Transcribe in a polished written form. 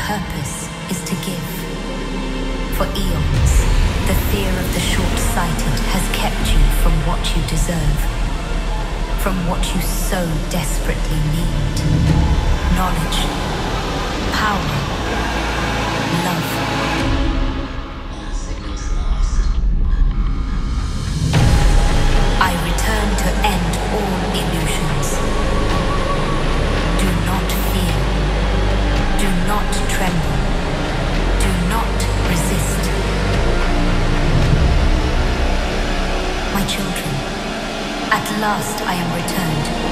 purpose is to give. For eons, the fear of the short-sighted has kept you from what you deserve, from what you so desperately need. Knowledge, power, love. I return to end all illusions. Do not fear. Do not tremble. Do not resist. My children, at last I am returned.